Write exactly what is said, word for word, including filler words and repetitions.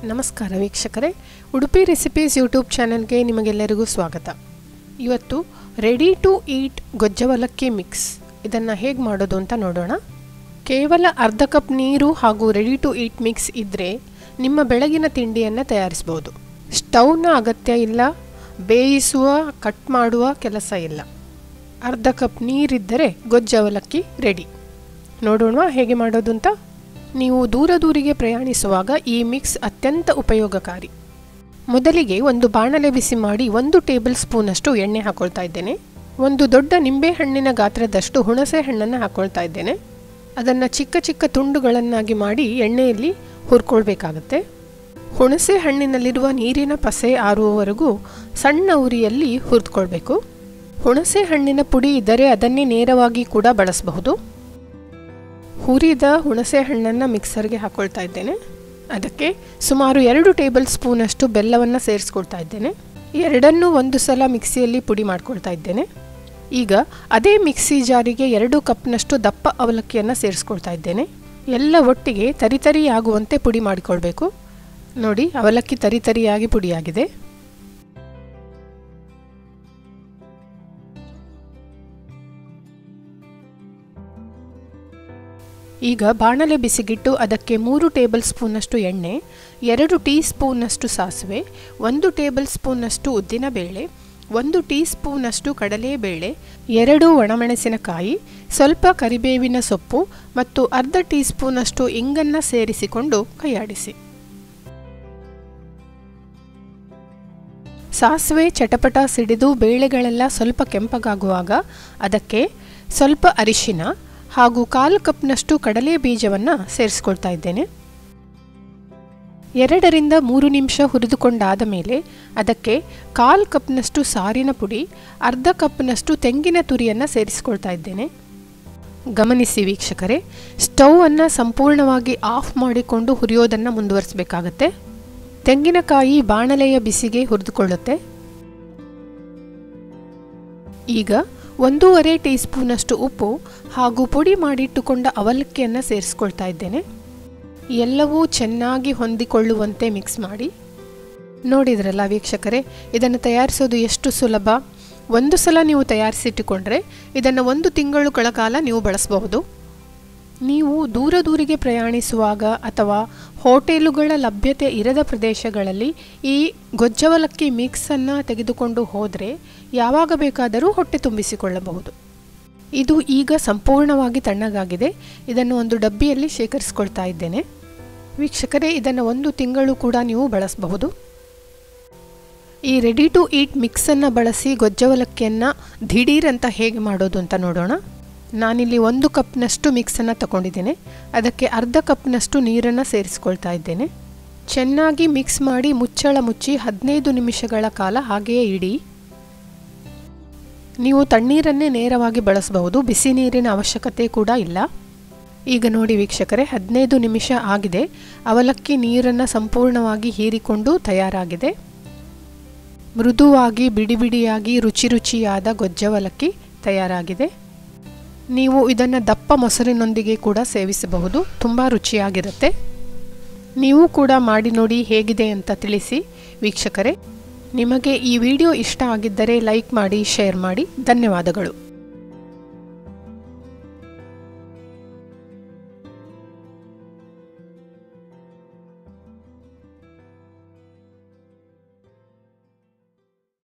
ನಮಸ್ಕಾರ ವೀಕ್ಷಕರೇ, Udupi recipes YouTube ಚಾನೆಲ್ಗೆ ನಿಮಗೆಲ್ಲರಿಗೂ ಸ್ವಾಗತ. ಇವತ್ತು ರೆಡಿ ಟು ಈಟ್ ಗೊಜ್ಜವಲಕ್ಕಿ ಮಿಕ್ಸ್ ಇದನ್ನು ಹೇಗೆ ಮಾಡೋದು ಅಂತ ನೋಡೋಣ. ಕೇವಲ ಅರ್ಧ ಕಪ್ ನೀರು ಹಾಗೂ ರೆಡಿ ಟು ಈಟ್ ಮಿಕ್ಸ್ ಇದ್ದರೆ ನಿಮ್ಮ ಬೆಳಗಿನ ತಿಂಡಿಯನ್ನು ತಯಾರಿಸ್ಬೋದು. ಸ್ಟವ್ನ ಅಗತ್ಯ ಇಲ್ಲ, ಬೇಯಿಸುವ ಕಟ್ ಮಾಡುವ ಕೆಲಸ ಇಲ್ಲ. ಅರ್ಧ ಕಪ್ ನೀರಿದ್ದರೆ ಗೊಜ್ಜವಲಕ್ಕಿ ರೆಡಿ. ನೋಡೋಣ ಹೇಗೆ ಮಾಡೋದು ಅಂತ. ನೀವು ದೂರ ದೂರಿಗೆ ಪ್ರಯಾಣಿಸುವಾಗ ಈ ಮಿಕ್ಸ್ ಅತ್ಯಂತ ಉಪಯೋಗಕಾರಿ. ಮೊದಲಿಗೆ ಒಂದು ಬಾಣಲೆ ಬಿಸಿ ಮಾಡಿ ಒಂದು ಟೇಬಲ್ ಸ್ಪೂನಷ್ಟು ಎಣ್ಣೆ ಹಾಕೊಳ್ತಾ ಇದ್ದೇನೆ. ಒಂದು ದೊಡ್ಡ ನಿಂಬೆಹಣ್ಣಿನ ಗಾತ್ರದಷ್ಟು ಹುಣಸೆ ಹಣ್ಣನ್ನು ಹಾಕೊಳ್ತಾ ಇದ್ದೇನೆ. ಅದನ್ನು ಚಿಕ್ಕ ಚಿಕ್ಕ ತುಂಡುಗಳನ್ನಾಗಿ ಮಾಡಿ ಎಣ್ಣೆಯಲ್ಲಿ ಹುರ್ಕೊಳ್ಬೇಕಾಗತ್ತೆ. ಹುಣಸೆ ಹಣ್ಣಿನಲ್ಲಿರುವ ನೀರಿನ ಪಸೆ ಆರುವವರೆಗೂ ಸಣ್ಣ ಉರಿಯಲ್ಲಿ ಹುರಿದುಕೊಳ್ಬೇಕು. ಹುಣಸೆ ಹಣ್ಣಿನ ಪುಡಿ ಇದ್ದರೆ ಅದನ್ನೇ ನೇರವಾಗಿ ಕೂಡ ಬಳಸಬಹುದು. ಹುರಿದ ಹುಣಸೆ ಹಣ್ಣನ್ನು ಮಿಕ್ಸರ್ಗೆ ಹಾಕೊಳ್ತಾ ಇದ್ದೇನೆ. ಅದಕ್ಕೆ ಸುಮಾರು ಎರಡು ಟೇಬಲ್ ಸ್ಪೂನಷ್ಟು ಬೆಲ್ಲವನ್ನು ಸೇರಿಸ್ಕೊಳ್ತಾ ಇದ್ದೇನೆ. ಎರಡನ್ನೂ ಒಂದು ಸಲ ಮಿಕ್ಸಿಯಲ್ಲಿ ಪುಡಿ ಮಾಡ್ಕೊಳ್ತಾ ಇದ್ದೇನೆ. ಈಗ ಅದೇ ಮಿಕ್ಸಿ ಜಾರಿಗೆ ಎರಡು ಕಪ್ನಷ್ಟು ದಪ್ಪ ಅವಲಕ್ಕಿಯನ್ನು ಸೇರಿಸ್ಕೊಳ್ತಾ ಇದ್ದೇನೆ. ಎಲ್ಲ ಒಟ್ಟಿಗೆ ತರಿತರಿಯಾಗುವಂತೆ ಪುಡಿ ಮಾಡಿಕೊಳ್ಬೇಕು. ನೋಡಿ, ಅವಲಕ್ಕಿ ತರಿತರಿಯಾಗಿ ಪುಡಿಯಾಗಿದೆ. ಈಗ ಬಾಣಲೆ ಬಿಸಿಗಿಟ್ಟು ಅದಕ್ಕೆ ಮೂರು ಟೇಬಲ್ ಸ್ಪೂನಷ್ಟು ಎಣ್ಣೆ, ಎರಡು ಟೀ ಸ್ಪೂನಷ್ಟು ಸಾಸಿವೆ, ಒಂದು ಟೇಬಲ್ ಸ್ಪೂನಷ್ಟು ಉದ್ದಿನಬೇಳೆ, ಒಂದು ಟೀ ಸ್ಪೂನಷ್ಟು ಕಡಲೆಬೇಳೆ, ಎರಡು ಒಣಮೆಣಸಿನಕಾಯಿ, ಸ್ವಲ್ಪ ಕರಿಬೇವಿನ ಸೊಪ್ಪು ಮತ್ತು ಅರ್ಧ ಟೀ ಸ್ಪೂನಷ್ಟು ಇಂಗನ್ನು ಸೇರಿಸಿಕೊಂಡು ಕೈಯಾಡಿಸಿ. ಸಾಸಿವೆ ಚಟಪಟ ಸಿಡಿದು ಬೇಳೆಗಳೆಲ್ಲ ಸ್ವಲ್ಪ ಕೆಂಪಗಾಗುವಾಗ ಅದಕ್ಕೆ ಸ್ವಲ್ಪ ಅರಿಶಿನ ಹಾಗೂ ಕಾಲು ಕಪ್ನಷ್ಟು ಕಡಲೆ ಬೀಜವನ್ನು ಸೇರಿಸ್ಕೊಳ್ತಾ ಇದ್ದೇನೆ. ಎರಡರಿಂದ ಮೂರು ನಿಮಿಷ ಹುರಿದುಕೊಂಡಾದ ಮೇಲೆ ಅದಕ್ಕೆ ಕಾಲು ಕಪ್ನಷ್ಟು ಸಾರಿನ ಪುಡಿ, ಅರ್ಧ ಕಪ್ನಷ್ಟು ತೆಂಗಿನ ತುರಿಯನ್ನು ಸೇರಿಸ್ಕೊಳ್ತಾ ಇದ್ದೇನೆ. ಗಮನಿಸಿ ವೀಕ್ಷಕರೇ, ಸ್ಟೌವನ್ನು ಸಂಪೂರ್ಣವಾಗಿ ಆಫ್ ಮಾಡಿಕೊಂಡು ಹುರಿಯೋದನ್ನು ಮುಂದುವರಿಸಬೇಕಾಗತ್ತೆ. ತೆಂಗಿನಕಾಯಿ ಬಾಣಲೆಯ ಬಿಸಿಗೆ ಹುರಿದುಕೊಳ್ಳುತ್ತೆ. ಈಗ ಒಂದೂವರೆ ಟೀ ಸ್ಪೂನಷ್ಟು ಉಪ್ಪು ಹಾಗೂ ಪುಡಿ ಮಾಡಿಟ್ಟುಕೊಂಡ ಅವಲಕ್ಕಿಯನ್ನು ಸೇರಿಸ್ಕೊಳ್ತಾ ಇದ್ದೇನೆ. ಎಲ್ಲವೂ ಚೆನ್ನಾಗಿ ಹೊಂದಿಕೊಳ್ಳುವಂತೆ ಮಿಕ್ಸ್ ಮಾಡಿ. ನೋಡಿದ್ರಲ್ಲ ವೀಕ್ಷಕರೇ, ಇದನ್ನು ತಯಾರಿಸೋದು ಎಷ್ಟು ಸುಲಭ. ಒಂದು ಸಲ ನೀವು ತಯಾರಿಸಿಟ್ಟುಕೊಂಡ್ರೆ ಇದನ್ನು ಒಂದು ತಿಂಗಳುಗಳ ಕಾಲ ನೀವು ಬಳಸಬಹುದು. ನೀವು ದೂರ ದೂರಿಗೆ ಪ್ರಯಾಣಿಸುವಾಗ ಅಥವಾ ಹೋಟೆಲುಗಳ ಲಭ್ಯತೆ ಇರದ ಪ್ರದೇಶಗಳಲ್ಲಿ ಈ ಗೊಜ್ಜವಲಕ್ಕಿ ಮಿಕ್ಸನ್ನು ತೆಗೆದುಕೊಂಡು ಹೋದರೆ ಯಾವಾಗ ಬೇಕಾದರೂ ಹೊಟ್ಟೆ ತುಂಬಿಸಿಕೊಳ್ಳಬಹುದು. ಇದು ಈಗ ಸಂಪೂರ್ಣವಾಗಿ ತಣ್ಣಗಾಗಿದೆ. ಇದನ್ನು ಒಂದು ಡಬ್ಬಿಯಲ್ಲಿ ಶೇಖರಿಸಿಕೊಳ್ತಾ ಇದ್ದೇನೆ. ವೀಕ್ಷಕರೇ, ಇದನ್ನು ಒಂದು ತಿಂಗಳು ಕೂಡ ನೀವು ಬಳಸಬಹುದು. ಈ ರೆಡಿ ಟು ಈಟ್ ಮಿಕ್ಸನ್ನು ಬಳಸಿ ಗೊಜ್ಜವಲಕ್ಕಿಯನ್ನು ದಿಢೀರ್ ಅಂತ ಹೇಗೆ ಮಾಡೋದು ಅಂತ ನೋಡೋಣ. ನಾನಿಲ್ಲಿ ಒಂದು ಕಪ್ನಷ್ಟು ಮಿಕ್ಸನ್ನು ತಗೊಂಡಿದ್ದೇನೆ. ಅದಕ್ಕೆ ಅರ್ಧ ಕಪ್ನಷ್ಟು ನೀರನ್ನು ಸೇರಿಸ್ಕೊಳ್ತಾ ಇದ್ದೇನೆ. ಚೆನ್ನಾಗಿ ಮಿಕ್ಸ್ ಮಾಡಿ ಮುಚ್ಚಳ ಮುಚ್ಚಿ ಹದಿನೈದು ನಿಮಿಷಗಳ ಕಾಲ ಹಾಗೆಯೇ ಇಡಿ. ನೀವು ತಣ್ಣೀರನ್ನೇ ನೇರವಾಗಿ ಬಳಸಬಹುದು, ಬಿಸಿ ನೀರಿನ ಅವಶ್ಯಕತೆ ಕೂಡ ಇಲ್ಲ. ಈಗ ನೋಡಿ ವೀಕ್ಷಕರೇ, ಹದಿನೈದು ನಿಮಿಷ ಆಗಿದೆ. ಅವಲಕ್ಕಿ ನೀರನ್ನು ಸಂಪೂರ್ಣವಾಗಿ ಹೀರಿಕೊಂಡು ತಯಾರಾಗಿದೆ. ಮೃದುವಾಗಿ ಬಿಡಿ ಬಿಡಿಯಾಗಿ ರುಚಿ ರುಚಿಯಾದ ಗೊಜ್ಜವಲಕ್ಕಿ ತಯಾರಾಗಿದೆ. ನೀವು ಇದನ್ನು ದಪ್ಪ ಮೊಸರಿನೊಂದಿಗೆ ಕೂಡ ಸೇವಿಸಬಹುದು. ತುಂಬ ರುಚಿಯಾಗಿರುತ್ತೆ. ನೀವು ಕೂಡ ಮಾಡಿ ನೋಡಿ ಹೇಗಿದೆ ಅಂತ ತಿಳಿಸಿ ವೀಕ್ಷಕರೇ. ನಿಮಗೆ ಈ ವಿಡಿಯೋ ಇಷ್ಟ ಆಗಿದ್ದರೆ ಲೈಕ್ ಮಾಡಿ, ಶೇರ್ ಮಾಡಿ. ಧನ್ಯವಾದಗಳು.